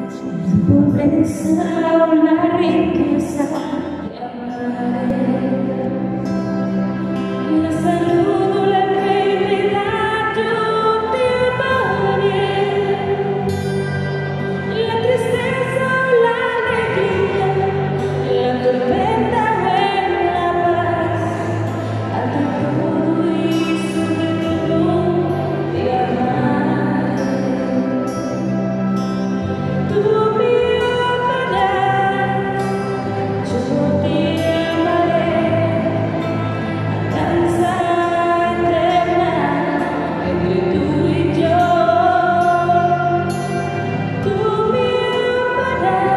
pobreza o la riqueza te amaré. La salud o la enfermedad yo te amaré. La tristeza o la alegría, la tormenta o la paz, ante todo y sobre todo te amaré. Tú me amarás, yo te amaré. Danza eterna entre tú y yo. Tú me amarás.